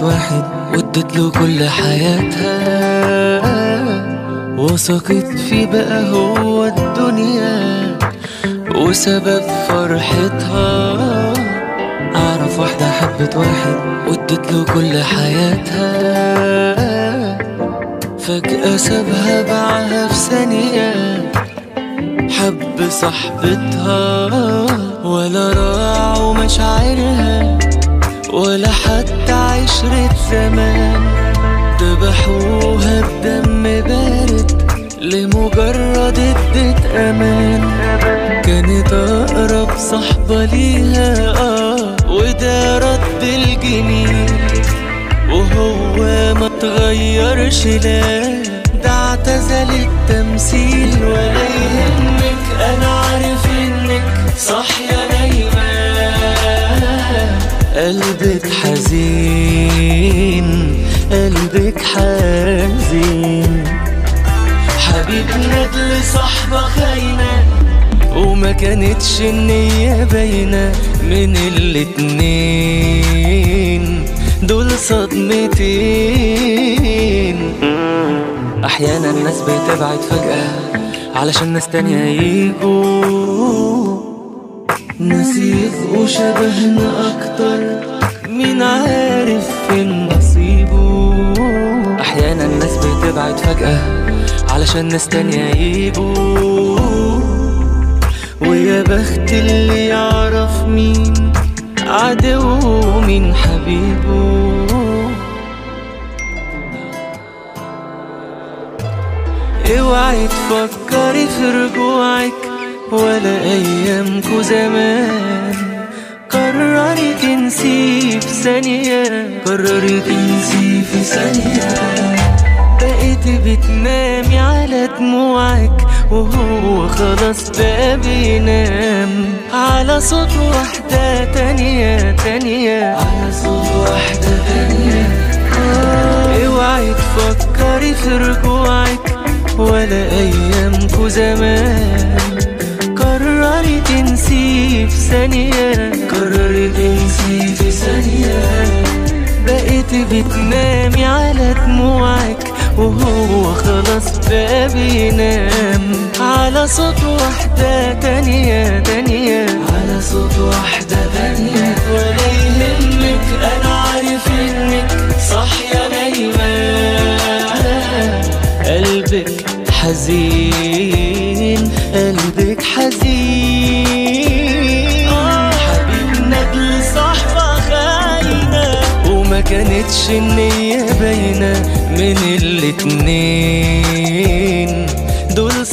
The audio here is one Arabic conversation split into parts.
واحد وادت له كل حياتها، وثقت فيه بقى هو الدنيا وسبب فرحتها. اعرف واحدة حبت واحد وادت له كل حياتها، فجأة سابها باعها في ثانية. حب صاحبتها ولا راعوا مشاعرها ولا حتى عشرة زمان، ذبحوها بدم بارد لمجرد ادت امان. كانت اقرب صحبة ليها وده رد الجميل، وهو ما تغيرش لا ده اعتزل التمثيل. ولا يهمك انا عارف انك صاحية نايمة، قلبك حزين قلبك حزين. حبيب ندل صحبة خاينة وما كانتش النية باينة، من الاتنين دول صدمتين. احيانا الناس بتبعد فجأة علشان ناس تانية يجوا، ناس يبقوا شبهنا اكتر، مين عارف فين نصيبه. احيانا الناس بتبعد فجأة علشان ناس تانية يجوا، ويا بخت اللي يعرف مين عدو ومين حبيبه. اوعي تفكري في رجوعك ولا ايامكو زمان، قرري تنسي في ثانية، قرري تنسي في ثانية. بقيت بتنامي على دموعك وهو خلاص بقى بينام على صوت واحدة تانية على صوت واحدة تانية. اوعي تفكري في رجوعك ولا ايامكو زمان، قرري تنسي في ثانية، قرري تنسي في ثانية. بقيت بتنامي على دموعك وهو خلاص بقى بينام على صوت واحدة تانية على صوت واحدة تانية. ولا يهمك انا عارف انك صاحية نايمة، قلبك حزين قلبك حزين. حبيب ندل صحبة خاينة وما كانتش النية باينة، من الاتنين دول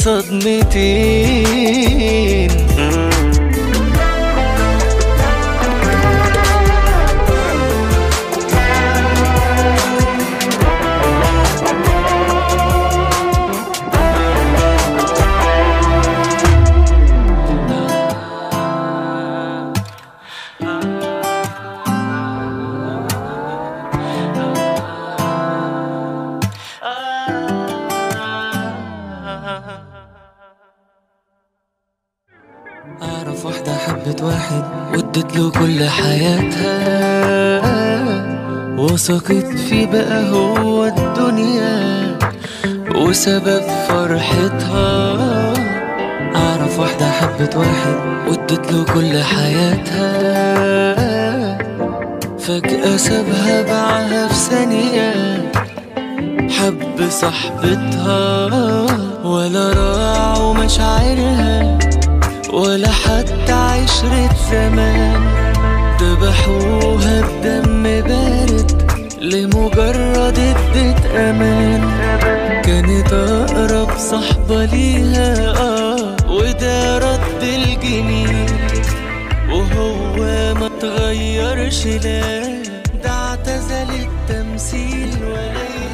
صدمتين. أعرف واحدة حبت واحد وادت له كل حياتها، وثقت فيه بقى هو الدنيا وسبب فرحتها. أعرف واحدة حبت واحد وادت له كل حياتها، فجأة سابها باعها في ثانية. حب صاحبتها ولا راعوا مشاعرها ولا حتى عشرة زمان، ذبحوها بدم بارد لمجرد ادت امان. كانت اقرب صحبة ليها وده رد الجميل، وهو ما تغيرش لا ده اعتزل التمثيل. ولا